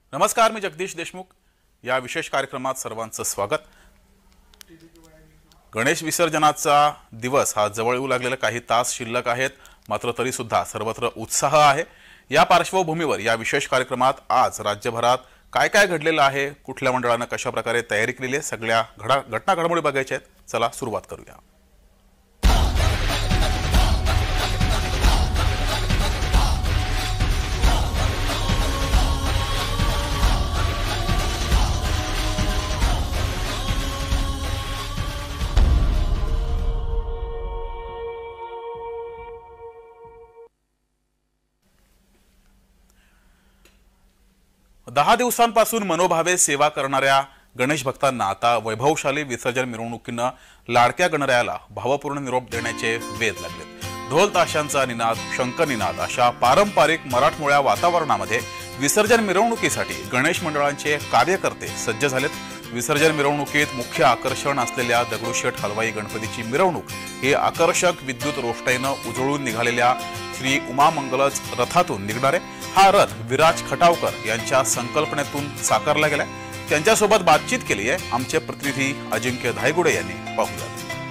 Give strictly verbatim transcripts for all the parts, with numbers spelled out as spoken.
नमस्कार, मी जगदीश देशमुख. या विशेष कार्यक्रमात सर्वांचं स्वागत. गणेश विसर्जनाचा दिवस हा जवळ येऊ लागलेला काही तास शिल्लक आहेत, मात्र तरी सुद्धा सर्वत्र उत्साह आहे. या पार्श्वभूमीवर या विशेष कार्यक्रमात आज राज्यभरात काय काय घडलेलं आहे, कुठल्या मंडळानं कशा प्रकारे तयारी केलेली आहे, सगळ्या घडा घटना घडामोडी बघायच्या आहेत. चला सुरुवात करूया. दहा दिवसांपासून मनोभावे सेवा करणाऱ्या गणेश भक्तांना आता वैभवशाली विसर्जन मिरवणुकीनं लाडक्या गणरायाला भावपूर्ण निरोप देण्याचे वेध लागलेत. ढोल ताशांचा निनाद, शंखनिनाद अशा पारंपरिक मराठमोळ्या वातावरणामध्ये विसर्जन मिरवणुकीसाठी गणेश मंडळांचे कार्यकर्ते सज्ज झालेत. विसर्जन मिरवणुकीत मुख्य आकर्षण असलेल्या दगडूशेठ हलवाई गणपतीची मिरवणूक ही आकर्षक विद्युत रोषणाईनं उजळून निघालेल्या श्री उमामंगलच रथातून निघणार आहे. हा रथ विराज खटावकर यांच्या संकल्पनेतून साकारला गेलाय. त्यांच्यासोबत बातचीत केली आहे आमचे प्रतिनिधी अजिंक्य धायगुडे यांनी. पाहूया.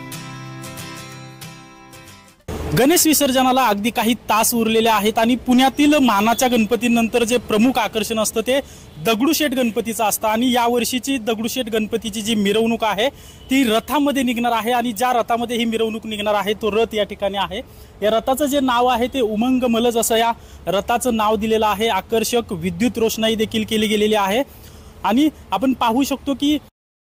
गणेश विसर्जनाला अगदी काही तास उरलेले आहेत आणि पुण्यातील मानाच्या गणपतीनंतर जे प्रमुख आकर्षण असतं ते दगडूशेठ गणपतीचं असतं. आणि या वर्षीची दगडूशेठ गणपतीची जी मिरवणूक आहे ती रथामध्ये निघणार आहे. आणि ज्या रथामध्ये ही मिरवणूक निघणार आहे तो रथ या ठिकाणी आहे. या रथाचं जे नाव आहे ते उमंग मलज असं या रथाचं नाव दिलेलं आहे. आकर्षक विद्युत रोषणाई देखील केली गेलेली आहे. आणि आपण पाहू शकतो की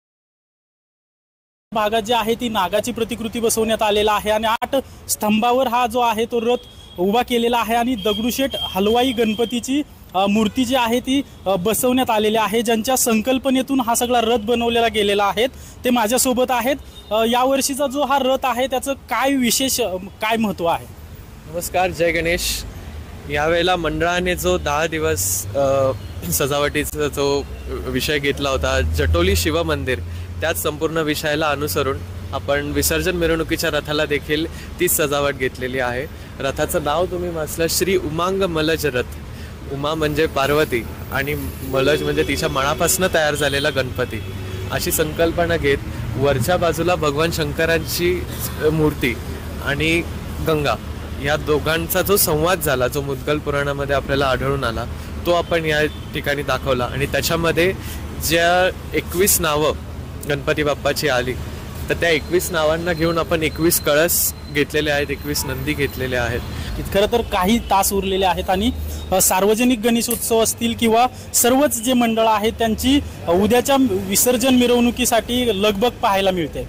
भागात जे आहे ती नागाची प्रतिकृती बसवण्यात आलेला आहे आणि आठ स्तंभावर हा जो आहे तो रथ उभा केलेला आहे. आणि दगडूशेठ हलवाई गणपतीची मूर्ती जी आहे ती बसवण्यात आलेली आहे, ज्यांच्या संकल्पनेतून हा सगळा रथ बनवलेला गेलेला आहे. ते माझ्यासोबत आहेत. या वर्षीचा जो हा रथ आहे त्याचं काय विशेष काय महत्त्व आहे? नमस्कार, जय गणेश. यावेळेला मंडळाने जो दहा दिवस सजावटीचा जो विषय घेतला होता जटोली शिवमंदिर, त्याच संपूर्ण विषयाला अनुसरून आपण विसर्जन मिरवणुकीच्या रथाला देखील तीच सजावट घेतलेली आहे. रथाचं नाव तुम्ही वाचलं, श्री उमांग मलज रथ. उमा म्हणजे पार्वती आणि मलज म्हणजे तिच्या मनापासून तयार झालेला गणपती, अशी संकल्पना घेत वरच्या बाजूला भगवान शंकरांची मूर्ती आणि गंगा या दोघांचा जो संवाद झाला, जो मुद्गल पुराणामध्ये आपल्याला आढळून आला, तो आपण या ठिकाणी दाखवला. आणि त्याच्यामध्ये ज्या एकवीस नावं गणपती बाप्पाची आली, तर त्या एकवीस नावांना घेऊन आपण एकवीस कळस घेतलेले आहेत, एकवीस नंदी घेतलेले आहेत. खरं तर काही तास उरलेले आहेत आणि सार्वजनिक गणेशोत्सव असतील किंवा सर्वच जे मंडळ आहेत त्यांची उद्याच्या विसर्जन मिरवणुकीसाठी लगबग पाहायला मिळते.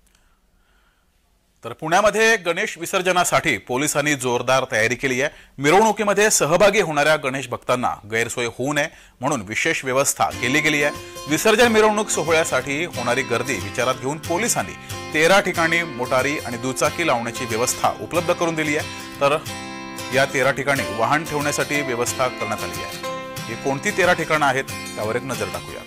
तर पुण्यामध्ये गणेश विसर्जनासाठी पोलिसांनी जोरदार तयारी केली आहे. मिरवणुकीमध्ये सहभागी होणाऱ्या गणेश भक्तांना गैरसोय होऊ नये म्हणून विशेष व्यवस्था केली गेली आहे. विसर्जन मिरवणूक सोहळ्यासाठी होणारी गर्दी विचारात घेऊन पोलिसांनी तेरा ठिकाणी मोटारी आणि दुचाकी लावण्याची व्यवस्था उपलब्ध करून दिली आहे. तर या तेरा ठिकाणी वाहन ठेवण्यासाठी व्यवस्था करण्यात आली आहे. ही कोणती तेरा ठिकाणं आहेत त्यावर एक नजर टाकूया.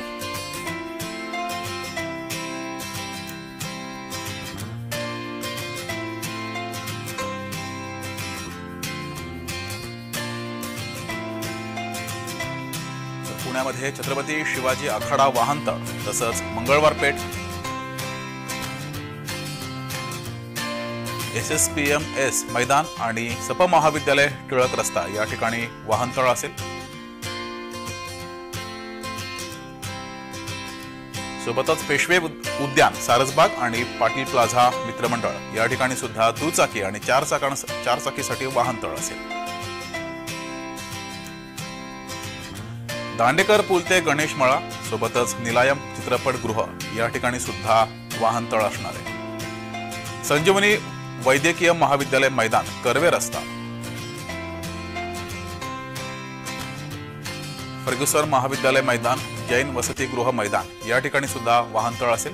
पुण्यामध्ये छत्रपती शिवाजी आखाडा वाहनतळ, तसंच Mangalwar Peth, S S P M S मैदान आणि सप महाविद्यालय टिळक रस्ता या ठिकाणी वाहनतळ असेल. सोबतच पेशवे उद्यान, सारसबाग आणि पाटील प्लाझा मित्रमंडळ या ठिकाणी सुद्धा दुचाकी आणि चार चाकां चार चाकीसाठी वाहनतळ असेल. दांडेकर पूल ते गणेश मळा, सोबतच निलायम चित्रपटगृह या ठिकाणी सुद्धा वाहनतळ असणार आहे. संजीवनी वैद्यकीय महाविद्यालय मैदान, कर्वे रस्ता, फर्ग्युसन महाविद्यालय मैदान, जैन वसतिगृह मैदान या ठिकाणी सुद्धा वाहनतळ असेल.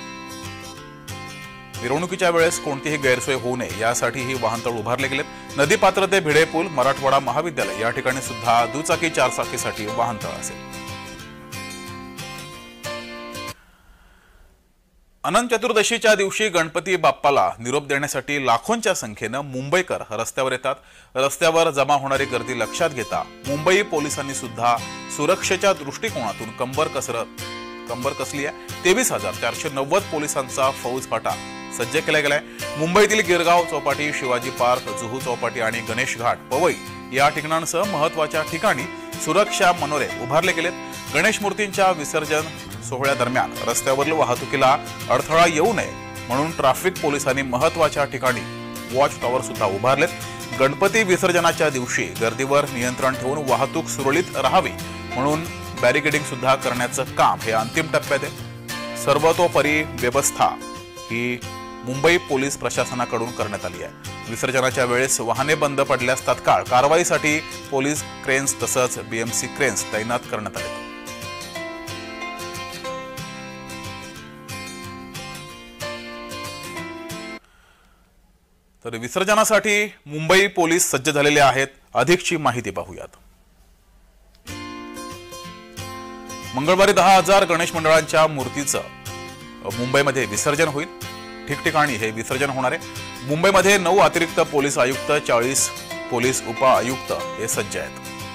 मिरवणुकीच्या वेळेस कोणतीही गैरसोय होऊ नये यासाठी ही वाहनतळ उभारले गेलेत. नदीपात्र ते भिडे पूल, मराठवाडा महाविद्यालय या ठिकाणी सुद्धा दुचाकी चारचाकीसाठी वाहनतळ असेल. अनंत चतुर्दशीच्या दिवशी गणपती बाप्पाला निरोप देण्यासाठी लाखोंच्या संख्येनं मुंबईकर रस्त्यावर येतात. रस्त्यावर जमा होणारी गर्दी लक्षात घेता मुंबई पोलिसांनी सुद्धा सुरक्षेच्या दृष्टिकोनातून कंबर कसरत कंबर कसली आहे. तेवीस हजार चारशे नव्वद पोलिसांचा फौजफाटा सज्ज केला गेलाय. मुंबईतील गिरगाव चौपाटी, शिवाजी पार्क, जुहू चौपाटी आणि गणेश घाट, पवई या ठिकाणांसह महत्वाच्या ठिकाणी सुरक्षा मनोरे उभारले गेलेत. गणेश मूर्तींच्या विसर्जन सोहळ्यादरम्यान रस्त्यावरील वाहतुकीला अडथळा येऊ नये म्हणून ट्रॅफिक पोलिसांनी महत्वाच्या ठिकाणी वॉच टॉवर सुद्धा उभारलेत. गणपती विसर्जनाच्या दिवशी गर्दीवर नियंत्रण ठेवून वाहतूक सुरळीत राहावी म्हणून बॅरिकेडिंग सुद्धा करण्याचं काम हे अंतिम टप्प्यात आहे. सर्वतोपरी व्यवस्था ही मुंबई पोलीस प्रशासनाकडून करण्यात आली आहे. विसर्जनाच्या वेळेस वाहने बंद पडल्यास तात्काळ कारवाईसाठी पोलीस क्रेन्स तसंच बीएमसी क्रेन्स तैनात करण्यात आले. तर विसर्जनासाठी मुंबई पोलीस सज्ज झालेले आहेत. अधिकची माहिती पाहूयात. मंगळवारी दहा हजार गणेश मंडळांच्या मूर्तीचं मुंबईमध्ये विसर्जन होईल. ठिकठिकाणी हे विसर्जन होणार आहे. मुंबईमध्ये नऊ अतिरिक्त पोलीस आयुक्त, चाळीस पोलीस उप आयुक्त हे सज्ज आहेत.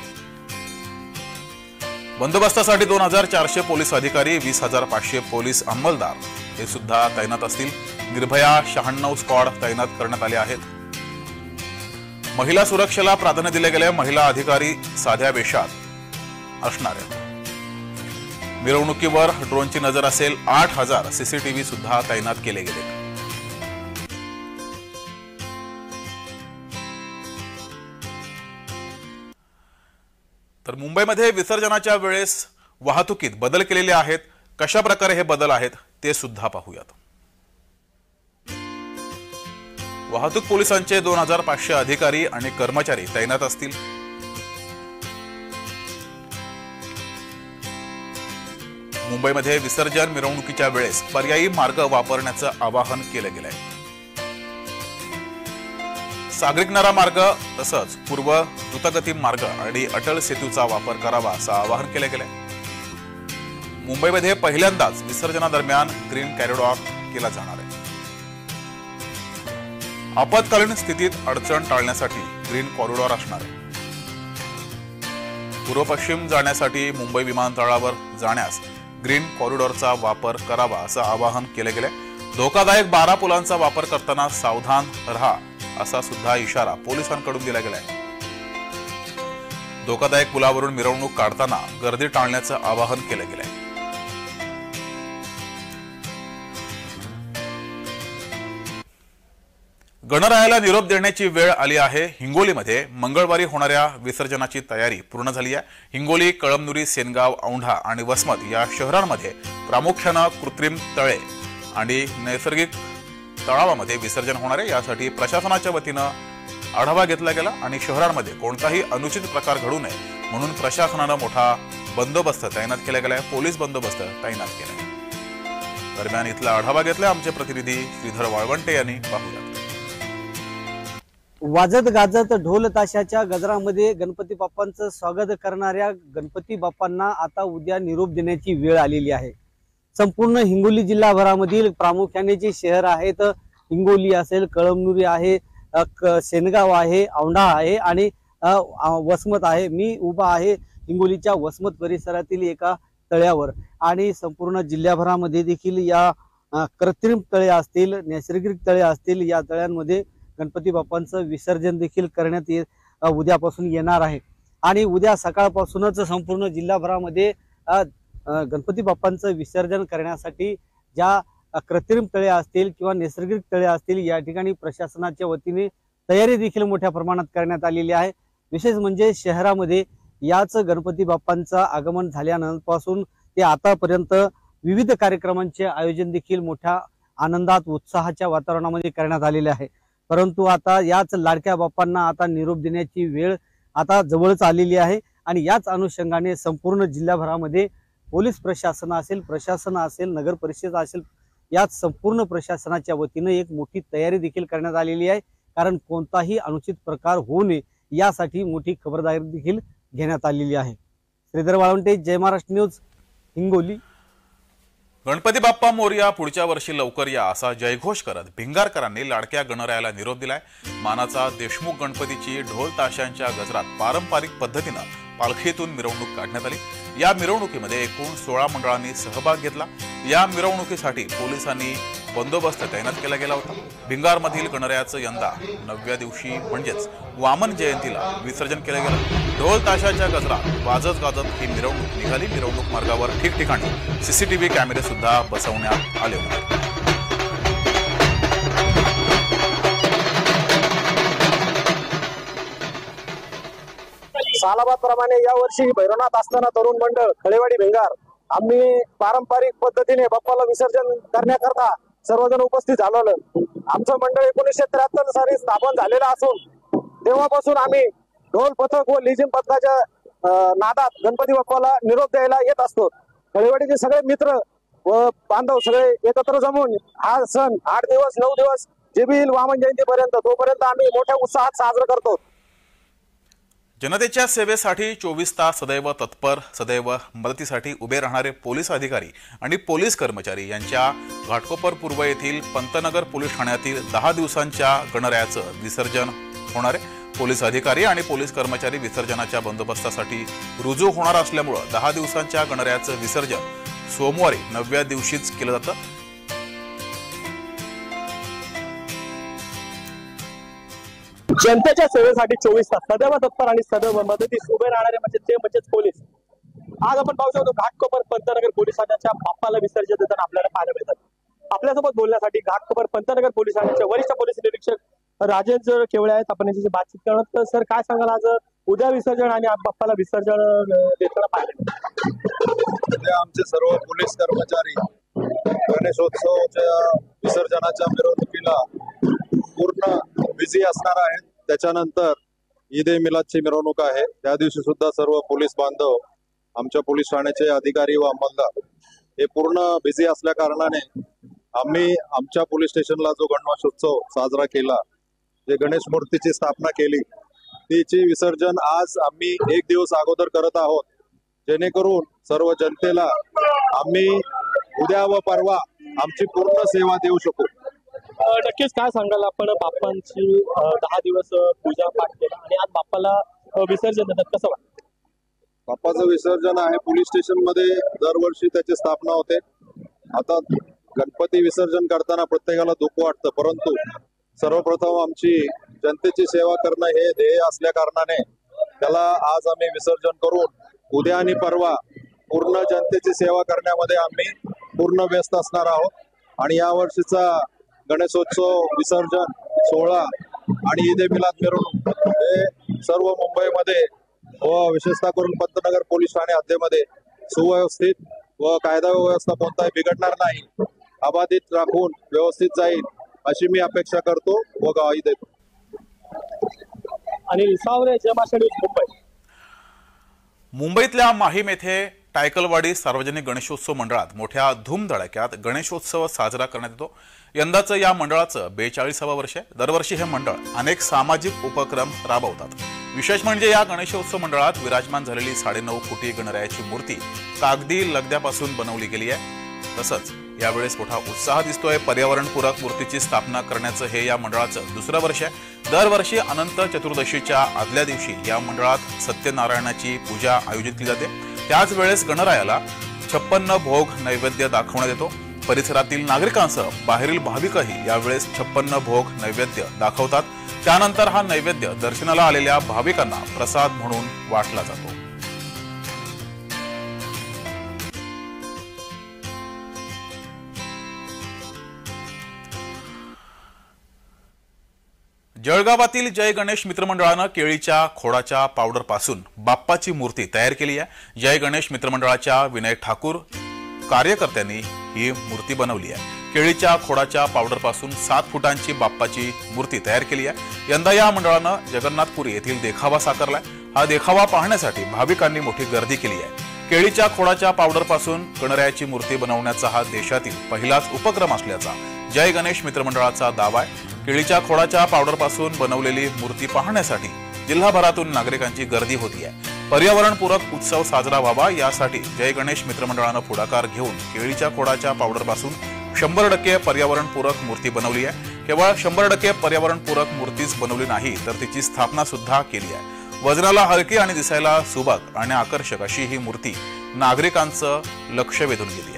बंदोबस्तासाठी दोन हजार चारशे पोलीस अधिकारी, वीस हजार पाचशे पोलीस अंमलदार हे सुद्धा तैनात असतील. निर्भया शहाण्णव स्क्वॉड तैनात करण्यात आले आहेत. महिला सुरक्षेला प्राधान्य दिले गेले. महिला अधिकारी साध्या वेशात असणार आहेत. मिरवणुकीवर ड्रोनची नजर असेल. आठ हजार सीसीटीव्ही सुद्धा तैनात केले गेले. तर मुंबईमध्ये विसर्जनाच्या वेळेस वाहतुकीत बदल केलेले आहेत. कशा प्रकारे हे बदल आहेत ते सुद्धा पाहूयात. वाहतूक पोलिसांचे दोन हजार पाचशे अधिकारी आणि कर्मचारी तैनात असतील. मुंबईमध्ये विसर्जन मिरवणुकीच्या वेळेस पर्यायी मार्ग वापरण्याचं आवाहन केलं गेलंय. सागरिकनारा मार्ग तसंच पूर्व द्रुतगती मार्ग आणि अटल सेतूचा वापर करावा असं आवाहन केलं गेलंय. मुंबईमध्ये पहिल्यांदाच विसर्जनादरम्यान ग्रीन कॉरिडॉर केला जाणार आहे. आपत्कालीन स्थितीत अडचण टाळण्यासाठी ग्रीन कॉरिडॉर असणार आहे. पूर्व पश्चिम जाण्यासाठी मुंबई विमानतळावर जाण्यास ग्रीन कॉरिडॉरचा वापर करावा असं आवाहन केले गेले. धोकादायक बारा पुलांचा वापर करताना सावधान राहा असा सुद्धा इशारा पोलिसांकडून दिला गेलाय. धोकादायक पुलावरून मिरवणूक काढताना गर्दी टाळण्याचं आवाहन केलं गेलंय. गणरायाला निरोप देण्याची वेळ आली आहे. हिंगोलीमध्ये मंगळवारी होणाऱ्या विसर्जनाची तयारी पूर्ण झाली आहे. हिंगोली, कळमनुरी, सेनगाव, औंढा आणि वसमत या शहरांमध्ये प्रामुख्यानं कृत्रिम तळे आणि नैसर्गिक तळावामध्ये विसर्जन होणार आहे. यासाठी प्रशासनाच्या वतीनं आढावा घेतला गेला आणि शहरांमध्ये कोणताही अनुचित प्रकार घडू नये म्हणून प्रशासनानं मोठा बंदोबस्त तैनात केला गेलाय. पोलीस बंदोबस्त तैनात केलाय. दरम्यान इथला आढावा घेतला आमचे प्रतिनिधी श्रीधर वाळवंटे यांनी. पाहूया. वाजत गाजत ढोल ताशाच्या गजरामध्ये गणपती बाप्पांचं स्वागत करणाऱ्या गणपती बाप्पांना आता उद्या निरोप देण्याची वेळ आलेली आहे. संपूर्ण हिंगोली जिल्हाभरामधील प्रामुख्याने जे शहर आहेत, हिंगोली असेल, कळमनुरी आहे, सेनगाव आहे, औंढा आहे आणि वसमत आहे. मी उभा आहे हिंगोलीच्या वसमत परिसरातील एका तळ्यावर आणि संपूर्ण जिल्हाभरामध्ये देखील या कृत्रिम तळे असतील, नैसर्गिक तळे असतील, या तळ्यांमध्ये गणपती बाप्पांचं विसर्जन देखील करण्यात ये उद्यापासून येणार आहे. आणि उद्या सकाळपासूनच संपूर्ण जिल्हाभरामध्ये गणपती बाप्पांचं विसर्जन करण्यासाठी ज्या कृत्रिम तळे असतील किंवा नैसर्गिक तळे असतील या ठिकाणी प्रशासनाच्या वतीने तयारी देखील मोठ्या प्रमाणात करण्यात आलेली आहे. विशेष म्हणजे शहरामध्ये याच गणपती बाप्पांचं आगमन झाल्यापासून ते आतापर्यंत विविध कार्यक्रमांचे आयोजन देखील मोठ्या आनंदात उत्साहाच्या वातावरणामध्ये करण्यात आलेले आहे. परंतु आता याच लाडक्या बाप्पांना आता निरोप देण्याची वेळ आता जवळच आलेली आहे आणि याच अनुषंगाने संपूर्ण जिल्हाभरामध्ये पोलीस प्रशासन असेल, प्रशासन असेल, नगर परिषद असेल, यात संपूर्ण प्रशासनाच्या वतीने एक मोठी तयारी देखील करण्यात आलेली आहे. कारण कोणताही अनुचित प्रकार होऊ नये यासाठी मोठी खबरदारी देखील घेण्यात आलेली आहे. श्रीधर वाळवंटे, जय महाराष्ट्र न्यूज, हिंगोली. गणपती बाप्पा मोरया, पुढच्या वर्षी लवकर या असा जयघोष करत भिंगारकरांनी लाडक्या गणरायाला निरोप दिलाय। मानाचा देशमुख गणपतीची ढोल ताशांच्या गजरात पारंपरिक पद्धतीनं पालखीतून मिरवणूक काढण्यात आली। या मिरवणुकीमध्ये एकूण सोळा मंडळांनी सहभाग घेतला। या मिरवणुकीसाठी पोलिसांनी बंदोबस्त तैनात केला गेला होता। भिंगारमधील गणरायाचं यंदा नवव्या दिवशी म्हणजेच वामन जयंतीला विसर्जन केलं गेलं। ढोल ताशाच्या गजरात वाजत गाजत ही मिरवणूक निघाली। मिरवणूक मार्गावर ठिकठिकाणी सीसीटीव्ही कॅमेरे सुद्धा बसवण्यात आले होते। सालाबादप्रमाणे यावर्षी भैरवनाथ असताना तरुण मंडळ खळेवाडी भिंगार आम्ही पारंपरिक पद्धतीने बाप्पाला विसर्जन करण्याकरता सर्वजण उपस्थित झालो। आमचं मंडळ एकोणीसशे त्र्याहत्तर साली स्थापन झालेलं असून तेव्हापासून आम्ही ढोल पथक व लेझिम पथकाच्या नादात गणपती बाप्पाला निरोप द्यायला येत असतो। खळेवाडीचे सगळे मित्र व बांधव सगळे एकत्र जमून हा सण आठ दिवस नऊ दिवस जे बी वामन जयंतीपर्यंत तोपर्यंत आम्ही मोठ्या उत्साहात साजरा करतो। जनतेच्या सेवेसाठी चोवीस तास सदैव तत्पर, सदैव मदतीसाठी उभे राहणारे पोलीस अधिकारी आणि पोलीस कर्मचारी यांच्या घाटकोपर पूर्व येथील पंतनगर पोलीस ठाण्यातील दहा दिवसांच्या गणरायाचं विसर्जन होणार आहे। पोलीस अधिकारी आणि पोलीस कर्मचारी विसर्जनाच्या बंदोबस्तासाठी रुजू होणार असल्यामुळे दहा दिवसांच्या गणरायाचं विसर्जन सोमवारी नवव्या दिवशीच केलं जातं। जनतेच्या सेवेसाठी चोवीस तास सदैव तत्पर आणि सदैव मदतीस उभे राहणारे म्हणजे ते म्हणजेच पोलीस। आज आपण पाहू शकतो घाटकोपर पंतनगर पोलीस ठाण्याच्या बाप्पाला विसर्जन देताना आपल्याला पाहायला मिळतात। आपल्यासोबत बोलण्यासाठी घाटकोपर पंतनगर पोलीस ठाण्याचे वरिष्ठ पोलीस निरीक्षक राजेंद्र केवळे आहेत। आपण यांच्याशी बातचीत करणार। तर सर काय सांगाल, आज उद्या विसर्जन आणि बाप्पाला विसर्जन देताना पाहिजे आमचे सर्व पोलीस कर्मचारी गणेशोत्सवाच्या विसर्जनाच्या मिरवणुकीला पूर्ण बिझी असणार आहेत। त्याच्यानंतर ईद ए मिलादची मिरवणूक आहे, त्या दिवशी सुद्धा सर्व पोलीस बांधव आमच्या पोलीस ठाण्याचे अधिकारी व अंमलदार हे पूर्ण बिझी असल्या कारणाने आम्ही आमच्या पोलीस स्टेशनला जो गणेशोत्सव साजरा केला, जे गणेश मूर्तीची स्थापना केली, तिची विसर्जन आज आम्ही एक दिवस अगोदर करत आहोत, जेणेकरून सर्व जनतेला आम्ही उद्या व परवा आमची पूर्ण सेवा देऊ शकू। नक्कीच काय सांगाल आपण, बाप्पांची दहा दिवस पूजा पाठ केला आणि आज बाप्पाला विसर्जन देतात, कसं वाटतं? बाप्पाचं विसर्जन आहे पोलीस स्टेशन मध्ये दरवर्षी त्याची स्थापना होते। आता गणपती विसर्जन करताना प्रत्येकाला दुःख वाटतं, परंतु सर्वप्रथम आमची जनतेची सेवा करणं हे ध्येय असल्या कारणाने त्याला आज आम्ही विसर्जन करून उद्या आणि परवा पूर्ण जनतेची सेवा करण्यामध्ये आम्ही पूर्ण व्यस्त असणार आहोत। आणि या वर्षीचा गणेशोत्सव विसर्जन सोहळा आणि ईद ए मिलाद मिरवणूक हे सर्व मुंबईमध्ये व विशेषतः करून पंतनगर पोलीस ठाणे हद्दीमध्ये सुव्यवस्थित व कायदा व्यवस्था कोणताही बिघडणार नाही, अबाधित राखून व्यवस्थित जाईल अशी मी अपेक्षा करतो व ग्वाही देतो। अनिल सावरे, जमाशा न्यूज, मुंबई। मुंबईतल्या माहीम येथे टायकलवाडी सार्वजनिक गणेशोत्सव मंडळात मोठ्या धूमधडाक्यात गणेशोत्सव साजरा करण्यात येतो। यंदाचं या मंडळाचं बेचाळीसावं वर्ष आहे। दरवर्षी हे मंडळ अनेक सामाजिक उपक्रम राबवतात। विशेष म्हणजे या गणेशोत्सव मंडळात विराजमान झालेली साडेनऊ फुटी गणरायाची मूर्ती कागदी लगद्यापासून बनवली गेली आहे। तसंच यावेळेस मोठा उत्साह दिसतोय। पर्यावरणपूरक मूर्तीची स्थापना करण्याचं हे या मंडळाचं दुसरं वर्ष आहे। दरवर्षी अनंत चतुर्दशीच्या आदल्या दिवशी या मंडळात सत्यनारायणाची पूजा आयोजित केली जाते। त्याच वेळेस गणरायाला छप्पन्न भोग नैवेद्य दाखवण्यात येतो। परिसरातील नागरिकांसह बाहेरील भाविकही यावेळेस छप्पन्न भोग नैवेद्य दाखवतात। त्यानंतर हा नैवेद्य दर्शनाला आलेल्या भाविकांना प्रसाद म्हणून वाटला जातो। जळगावातील जय गणेश मित्रमंडळानं केळीच्या खोडाच्या पावडर पासून बाप्पाची मूर्ती तयार केली आहे। जय गणेश मित्रमंडळाच्या विनायक ठाकूर कार्यकर्त्यांनी ही मूर्ती बनवली आहे। केळीच्या खोडाच्या पावडर पासून सात फुटांची बाप्पाची मूर्ती तयार केली आहे। यंदा या मंडळानं जगन्नाथपुरी येथील देखावा साकारलाय। हा देखावा पाहण्यासाठी भाविकांनी मोठी गर्दी केली आहे। केळीच्या खोडाच्या पावडर पासून गणरायाची मूर्ती बनवण्याचा हा देशातील पहिलाच उपक्रम असल्याचा जय गणेश मित्रमंडळाचा दावा आहे। केळीच्या खोडाच्या पावडर पासून बनवलेली मूर्ती पाहण्यासाठी जिल्हाभरातून नागरिकांची गर्दी होती आहे। पर्यावरणपूरक उत्सव साजरा व्हावा यासाठी जय गणेश मित्रमंडळानं पुढाकार घेऊन केळीच्या खोडाच्या पावडरपासून शंभर टक्के पर्यावरणपूरक मूर्ती बनवली आहे। केवळ शंभर टक्के पर्यावरणपूरक मूर्तीच बनवली नाही तर तिची स्थापना सुद्धा केली आहे। वजनाला हलकी आणि दिसायला सुबक आणि आकर्षक अशी ही मूर्ती नागरिकांचं लक्ष वेधून गेली आहे।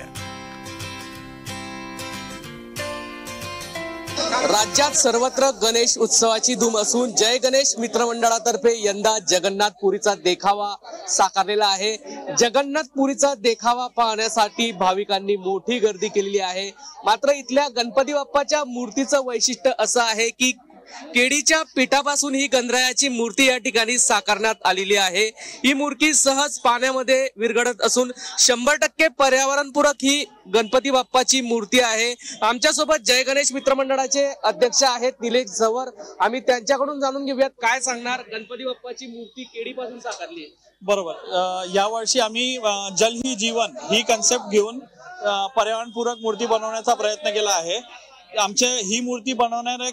राज्यात सर्वत्र गणेश उत्सवाची धूम असून जय गणेश मित्रमंडळातर्फे यंदा जगन्नाथपुरीचा देखावा साकारलेला आहे। जगन्नाथपुरीचा देखावा पाहण्यासाठी भाविकांनी मोठी गर्दी केलेली आहे। मात्र इथल्या गणपती बाप्पाच्या मूर्तीचं वैशिष्ट्य असं आहे की केळीच्या पिठापासून ही गणरायाची मूर्ती या ठिकाणी साकारण्यात आलेली आहे। ही मूर्ती सहज पाण्यामध्ये विरघळत असून शंभर टक्के पर्यावरणपूरक ही गणपती बाप्पाची मूर्ती आहे। आमच्यासोबत जय गणेश मित्रमंडळाचे अध्यक्ष आहेत निलेश जवर, आम्ही त्यांच्याकडून जाणून घेऊयात काय सांगणार। गणपती बाप्पाची मूर्ती केळीपासून साकारली आहे। बरोबर, यावर्षी आम्ही जल ही जीवन ही कन्सेप्ट घेऊन पर्यावरणपूरक मूर्ती बनवण्याचा प्रयत्न केला आहे। आमचे ही मूर्ती बनवणारे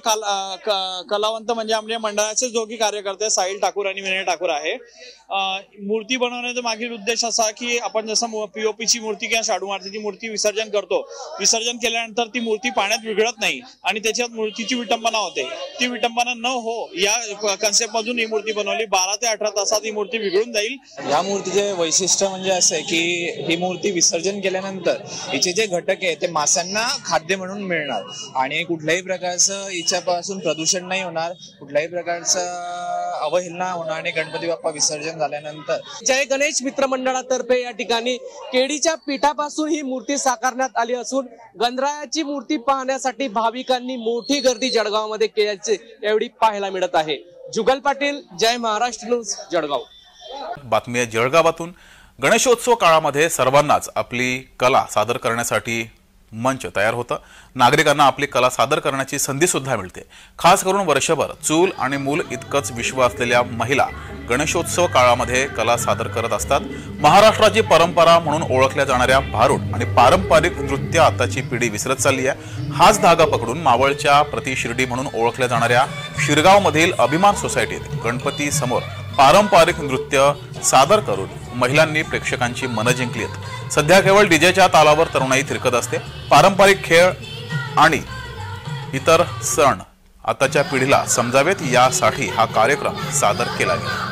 कलावंत म्हणजे आमच्या मंडळाचे दोघी कार्यकर्ते साहिल ठाकूर आणि विनय ठाकूर आहे। मूर्ती बनवण्याचा मागील उद्देश असा की आपण जसं पीओपीची मूर्ती किंवा शाडू मातीची मूर्ती विसर्जन करतो, विसर्जन केल्यानंतर ती मूर्ती पाण्यात विघळत नाही आणि त्याच्यात मूर्तीची विटंबना होते, ती विटंबना न हो या कन्सेप्ट मधून ही मूर्ती बनवली। बारा ते अठरा तासात ही मूर्ती विघळून जाईल। या मूर्तीचे वैशिष्ट्य म्हणजे असं आहे की ही मूर्ती विसर्जन केल्यानंतर हिचे जे घटक आहे ते माशांना खाद्य म्हणून मिळणार आणि कुठल्याही प्रकारचं हिच्यापासून प्रदूषण नाही होणार, कुठल्याही प्रकारचं अवहेलना होणार आणि गणपती बाप्पा विसर्जन झाल्यानंतर जय गणेश मित्रमंडळातर्फे या ठिकाणी केळीच्या पिठापासून ही मूर्ती साकारण्यात आली असून गणरायाची मूर्ती पाहण्यासाठी भाविकांनी मोठी गर्दी जळगावमध्ये केल्याचे एवढी पाहायला मिळत आहे। जुगल पाटील, जय महाराष्ट्र न्यूज, जळगाव। बातमी आहे जळगावातून। गणेशोत्सव काळामध्ये सर्वांनाच आपली कला सादर करण्यासाठी मंच तयार होतं। नागरिकांना आपली कला सादर करण्याची संधी सुद्धा मिळते। खास करून वर्षभर चूल आणि मूल इतकंच विश्व असलेल्या महिला गणेशोत्सव काळामध्ये कला सादर करत असतात। महाराष्ट्राची परंपरा म्हणून ओळखल्या जाणाऱ्या भारूड आणि पारंपरिक नृत्य आताची पिढी विसरत चालली आहे। हाच धागा पकडून मावळच्या प्रति शिर्डी म्हणून ओळखल्या जाणाऱ्या शिरगावमधील अभिमान सोसायटीत गणपती समोर पारंपरिक नृत्य सादर करून महिलांनी प्रेक्षकांची मनं जिंकली आहेत। सध्या केवळ डीजेच्या तालावर तरुणाई थिरकत असते। पारंपरिक खेळ आणि इतर सण आताच्या पिढीला समजावेत यासाठी हा कार्यक्रम सादर केला गेला।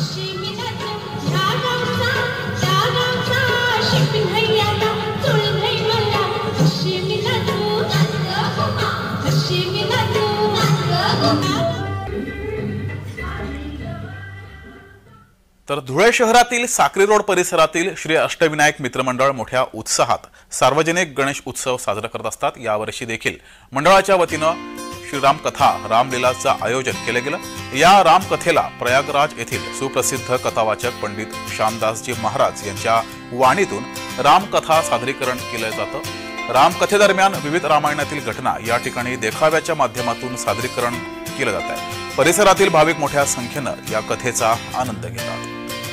तर धुळे शहरातील साक्री रोड परिसरातील श्री अष्टविनायक मित्रमंडळ मोठ्या उत्साहात सार्वजनिक गणेश उत्सव साजरा करत असतात। यावर्षी देखील मंडळाच्या वतीनं श्रीराम कथा रामलीलाचं आयोजन केलं गेलं। या रामकथेला प्रयागराज येथील सुप्रसिद्ध कथावाचक पंडित श्यामदासजी महाराज यांच्या वाणीतून रामकथा सादरीकरण केलं जातं। रामकथेदरम्यान विविध रामायणातील घटना या ठिकाणी देखाव्याच्या माध्यमातून सादरीकरण केलं जात आहे। परिसरातील भाविक मोठ्या संख्येनं या कथेचा आनंद घेतात।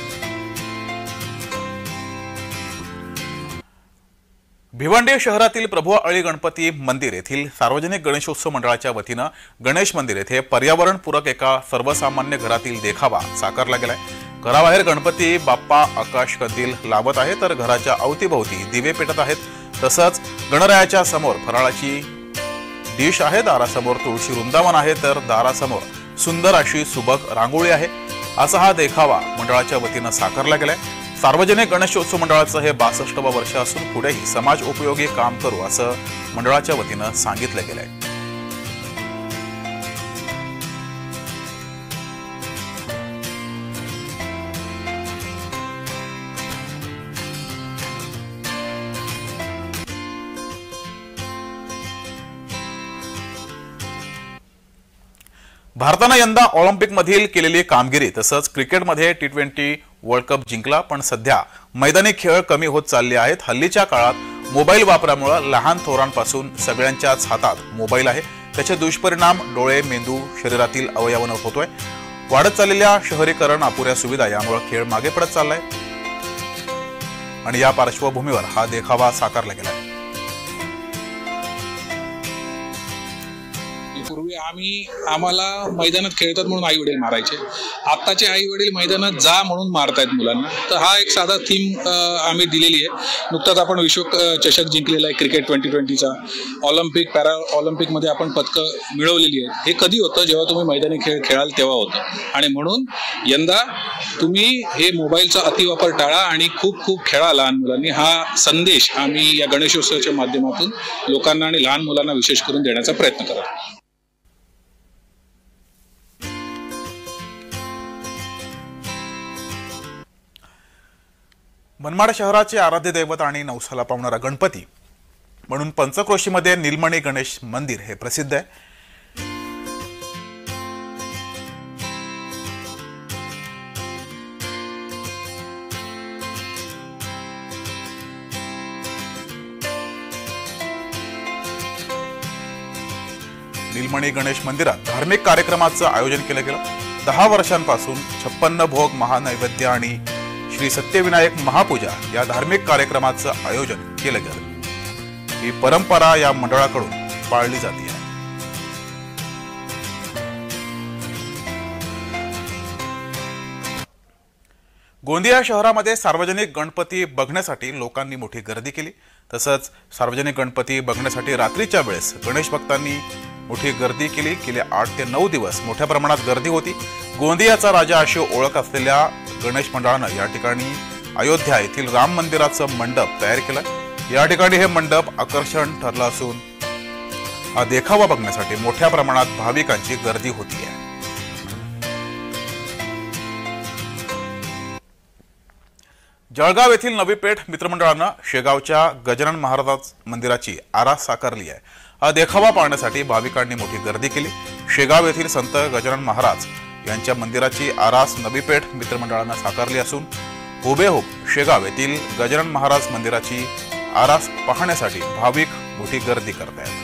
भिवंडी शहरातील प्रभू अळी गणपती मंदिर येथील सार्वजनिक गणेशोत्सव मंडळाच्या वतीनं गणेश मंदिर येथे पर्यावरणपूरक एका सर्वसामान्य घरातील देखावा साकारला गेलाय। घराबाहेर गणपती बाप्पा आकाश कंदील लावत आहे तर घराच्या अवतीभोवती दिवे पेटत आहेत। तसंच गणरायाच्या समोर फराळाची डिश आहे, दारासमोर तुळशी वृंदावन आहे तर दारासमोर सुंदर अशी सुबक रांगोळी आहे। असा हा देखावा मंडळाच्या वतीनं साकारला गेलाय। सार्वजनिक गणेशोत्सव मंडळाचं हे बासष्टवं वर्ष असून पुढेही समाज उपयोगी काम करू असं मंडळाच्या वतीनं सांगितलं गेलंय। भारतानं यंदा ऑलिम्पिकमधील केलेली कामगिरी तसंच क्रिकेटमध्ये टी ट्वेंटी वर्ल्ड कप जिंकला, पण सध्या मैदानी खेळ कमी होत चालले आहेत। हल्लीच्या काळात मोबाईल वापरामुळे लहान थोरांपासून सगळ्यांच्याच हातात मोबाईल आहे। त्याचे दुष्परिणाम डोळे, मेंदू, शरीरातील अवयवांवर होतोय। वाढत चाललेल्या शहरीकरण, अपुऱ्या सुविधा यामुळे खेळ मागे पडत चाललाय आणि या पार्श्वभूमीवर हा देखावा साकारला गेला। पूर्वी हा आम्ही आम्हाला मैदानात खेळतात म्हणून आई वडील मारायचे, आत्ताचे आई वडील मैदानात जा म्हणून मारतायत मुलांना. तर हा एक साधा थीम आम्ही दिलेली आहे. नुकताच आपण विश्व चषक जिंकलेला आहे क्रिकेट ट्वेंटी ट्वेंटीचा. ऑलिम्पिक पॅरा ऑलिम्पिकमध्ये आपण पदकं मिळवलेली आहेत. हे कधी होतं? जेव्हा तुम्ही मैदानी खेळ खेळाल तेव्हा होतं. आणि म्हणून यंदा तुम्ही हे मोबाईलचा अतिवापर टाळा आणि खूप खूप खेळा लहान मुलांनी. हा संदेश आम्ही या गणेशोत्सवाच्या माध्यमातून लोकांना आणि लहान मुलांना विशेष करून देण्याचा प्रयत्न करत. मनमाड शहराचे आराध्य दैवत आणि नवसाला पावणारा गणपती म्हणून पंचक्रोशीमध्ये नीलमणी गणेश मंदिर हे प्रसिद्ध आहे. नीलमणी गणेश मंदिरात धार्मिक कार्यक्रमाचं आयोजन केलं गेलं. दहा वर्षांपासून छप्पन्न भोग महानैवेद्य आणि श्री सत्यविनायक महापूजा या धार्मिक कार्यक्रमाचं आयोजन केलं गेलं. ही परंपरा या मंडळाकडून पाळली जाते. गोंदिया शहरामध्ये सार्वजनिक गणपती बघण्यासाठी लोकांनी मोठी गर्दी केली. तसंच सार्वजनिक गणपती बघण्यासाठी रात्रीच्या वेळेस गणेश भक्तांनी मोठी गर्दी केली. गेले आठ ते नऊ दिवस मोठ्या प्रमाणात गर्दी होती. गोंदियाचा राजा अशी ओळख असलेल्या गणेश मंडळानं या ठिकाणी अयोध्या येथील राम मंदिराचं मंडप तयार केलं. या ठिकाणी हे मंडप आकर्षण ठरलं असून हा देखावा बघण्यासाठी मोठ्या प्रमाणात भाविकांची गर्दी होती आहे. जळगाव येथील नवी पेठ मित्रमंडळानं शेगावच्या गजानन महाराज मंदिराची आरास साकारली आहे. हा देखावा पाहण्यासाठी भाविकांनी मोठी गर्दी केली. शेगाव येथील संत गजानन महाराज यांच्या मंदिराची आरास नवी पेठ मित्रमंडळानं साकारली असून हुबेहूब शेगाव येथील गजानन महाराज मंदिराची आरास पाहण्यासाठी भाविक मोठी गर्दी करत आहेत.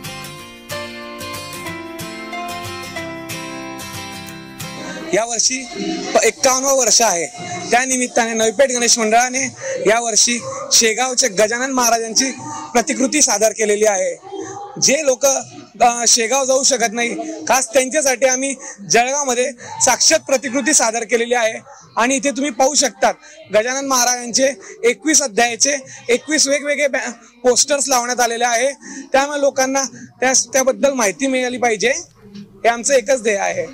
यावर्षी एक्कावन्न वर्ष आहे. त्या निमित्ताने नवीपेठ गणेश मंडळाने यावर्षी शेगावचे गजानन महाराजांची प्रतिकृती सादर केलेली आहे. जे लोक शेगाव जाऊ शकत नाही, खास त्यांच्यासाठी आम्ही जळगावमध्ये साक्षात प्रतिकृती सादर केलेली आहे. आणि इथे तुम्ही पाहू शकतात गजानन महाराजांचे एकवीस अध्यायाचे एकवीस वेगवेगळे पोस्टर्स लावण्यात आलेले आहे. त्यामुळे लोकांना त्या त्याबद्दल माहिती मिळाली पाहिजे, हे आमचं एकच ध्येय आहे.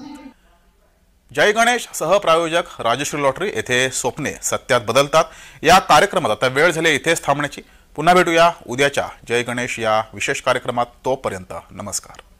जय गणेश सहप्रायोजक राजश्री लॉटरी येथे स्वप्ने सत्यात बदलतात या कार्यक्रमात आता वेळ झाली इथेच थांबण्याची. पुन्हा भेटूया उद्याच्या जय गणेश या विशेष कार्यक्रमात. तोपर्यंत नमस्कार.